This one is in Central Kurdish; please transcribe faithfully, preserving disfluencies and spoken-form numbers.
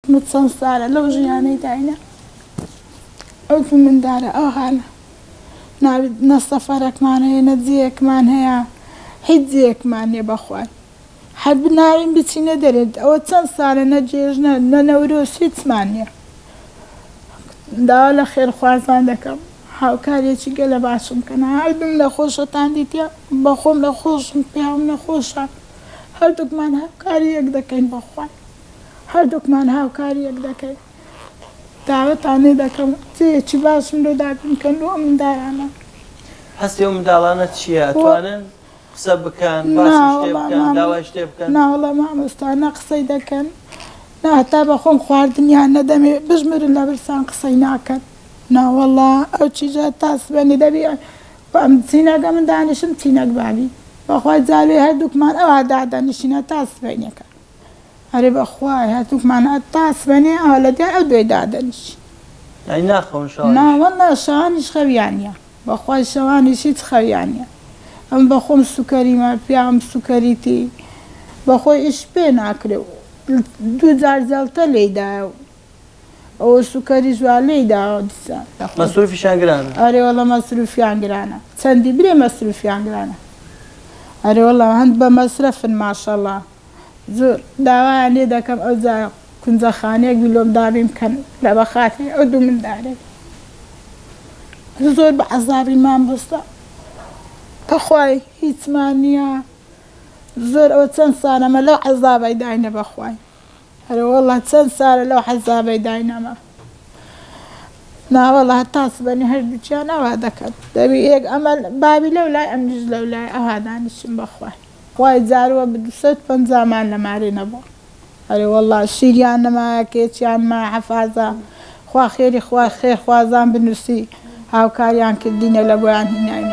متچەند ساڵە لەو ژیانەی داینە ئەو منداڵە ئەو هاانە ناوی نە سەفەرێکمان هەیە نە جێیەکمان هەیە هیچ جێیەکمان هەیە بەخوای هەر بناوین بچینە دەرێت ئەوە چەند ساڵە نە جێژنە نە نەورۆز هیچمان نییە داوا لە خێرخوازان دەکەم هاوکارێکی گەلە باشم کەنا هەردووم لە خۆشەتان دیتە بەخۆم لە خۆشم پیاوم لە خۆشە هەردووکمان هاوکاری یەک دەکەین بەخوای هەردووکمان هاوکاری یەک دەکەین داوەتانێ دەکەم جێیەکی باشم لۆ دابین کە لۆ منداڵانە هەستی ئەو منداڵانە چییە ئەتوانن قسە بکەن باسی شتێ بکەن داوای شتێ بکەن ناوەڵە مامۆستانە قسەی دەکەن نا هەتا بەخۆم خواردنیان نەدەمێ بژمرن لە برسان قسەی ناکەن ناوەڵا ئەو چیژە تاسبێنی دەبی ئەم چینەکە من دانیشم چینەک بابی بەخوای جاروێ هەردووکمان ئەوە دادەنیشینە تاسبێنیەکە ئەرێ بەخوای هەتووکمان تاسبێنێ ئەوە لە دێ ئەو دوێ دادەنیشی ناوەڵا شەوانیش خەویانە بەخوای شەوانیش هیچ خەویانە ئەم بەخۆم سوکەریمە پیام سوکەریتی بەخۆی ئیش پێ ناکرێ دوو جار زەڵتە لێیدایە ئەوە سوکەری جوان لێیداوە دیسان مەسروفیشان گرانە ئەرێ وەڵا مەسروفیان گرانە چەندی برێ مەسروفیان گرانە ئەرێ وەڵا هەند بە مەسرەفن ماشەڵڵا زۆر داوایان لێ دەکەم ئەو جا کونجەخانەیەک بیلۆم دابیم کەن لە بەخاتری ئەو دوو منداڵێک زۆر بە عەزابیمان بەستە بەخوای هیچمان نییە زۆر ئەوە چەند ساڵەمە لەو عەزابەی داینە بەخوای ئەرێ وەڵا چەند ساڵە لەو عەزابەی داینەمە ناوەڵا تاسبەنی هەردووچیان ئەوا دەکەن دەبی یەک ئەمە بابی لەو لای ئەمنیش لەو لای ئەوا دانیشم بەخوای خوای جارووە بدوسەت پەنجامان لە مارێ نەبووە ئەرێ وەڵا شیریان نەمایە کێچیان ما حەفازە خوا خێری خوا خێرخوازان بنووسی هاوکاریان کردینە لە بۆیان هینای